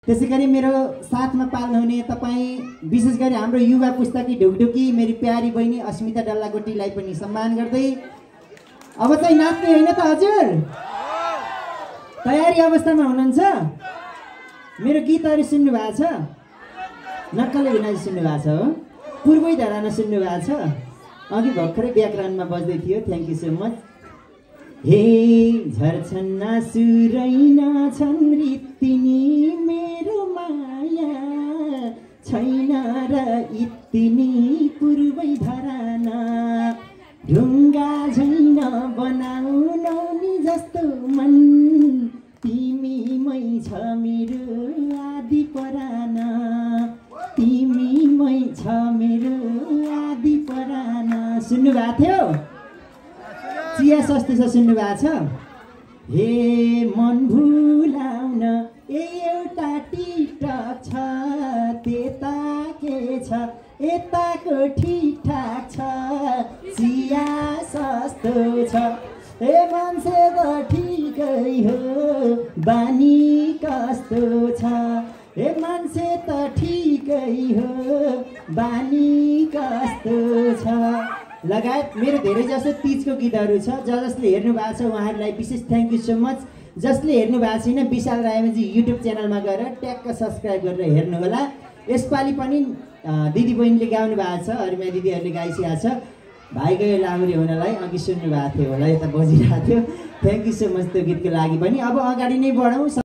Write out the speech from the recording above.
त्यसैगरी मेरो साथमा पाल्नुहुने तपाईँ विशेष गरी हाम्रो युवा पुस्ताकी ढुकढुकी मेरी प्यारी बहिनी अस्मिता डल्लाकोटीलाई पनि सम्मान गर्दै अब चाहिँ नाच्ने होइन त हजुर? तयारी अवस्थामा हुनुहुन्छ? मेरो गीतहरू सुन्नु भएको छ? नक्कले भिनाजी सुन्नु भएको छ हो? पूर्वै धराना सुन्नु भएको छ? अघि भर्खरै व्याकरणमा बज्दै थियो। Thank you so much. हे झर्छन् आँसु रैना छन् रित्तिनी मेरो माया छैन र इत्तिनी पूर्वै धराना ढुङ्गा झैन बनाउनौ नि जस्तो मन तिमीमै छ मेरो आदि पराना तिमीमै छ मेरो आदि पराना। सुन्नु भएको थियो? चिया सस्तो छ सुन्नु भएको छ? हे मन भुलाउन एउटा टिकटक छ त्यता के छ यताको ठिकठाक छ चिया सस्तो छ ए मान्छे त ठिकै हो बानी कस्तो छ ए मान्छे त ठिकै हो बानी कस्तो छ लगायत मेरो धेरै जसो तीजको गीतहरू छ। जसले हेर्नु भएको छ उहाँहरूलाई विशेष थ्याङ्क यू सो मच। जसले हेर्नु भएको छैन विशाल रायमाझी युट्युब च्यानलमा गएर ट्याक्क सब्सक्राइब गरेर हेर्नुहोला। यसपालि पनि दिदी बहिनीले गाउनु भएको छ, अरूमा दिदीहरूले गाइसकेको छ। भाइको यो लाहुरी हुनलाई अघि सुन्नु भएको थियो होला, यता बजिरहेको थियो। थ्याङ्क यू सो मच त्यो गीतको लागि पनि। अब अगाडि नै बढौँ।